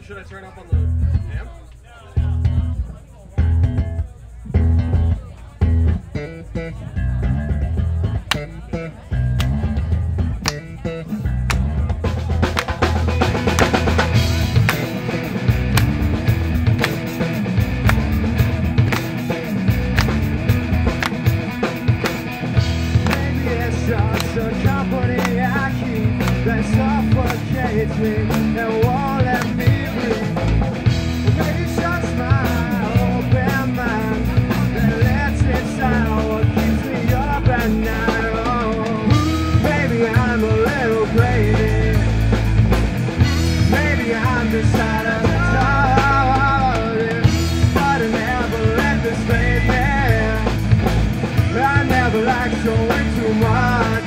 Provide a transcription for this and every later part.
Should I turn up on the amp? Maybe it's just a company I keep that suffocates me and won't let me breathe. Maybe it's just my open mind that lets inside what keeps me up at night. Oh, maybe I'm a little crazy. Maybe I'm just out of touch, but I never let this fade me. I never like showing too much.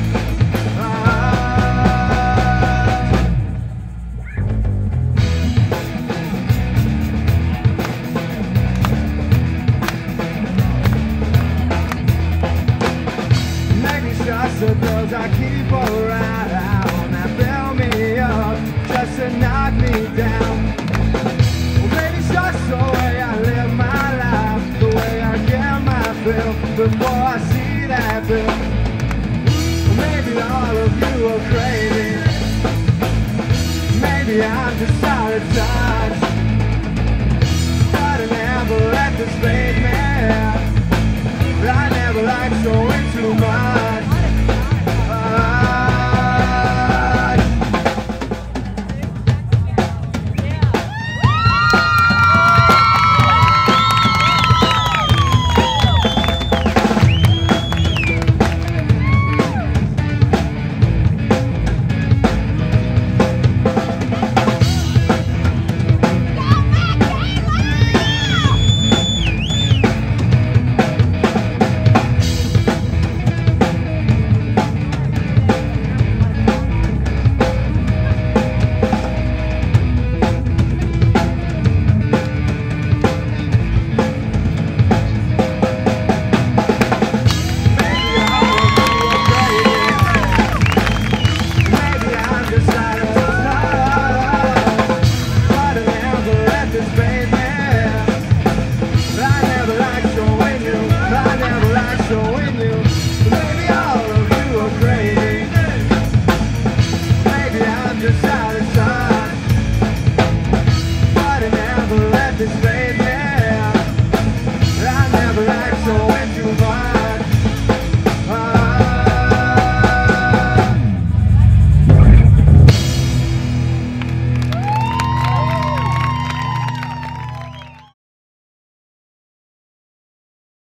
Maybe it's just the girls I keep around that fill me up just to knock me down. Well, maybe it's just the way I live my life, the way I get my fill before I see that bill. Maybe all of you are crazy. Maybe I'm just out of touch, but I never let this fade me.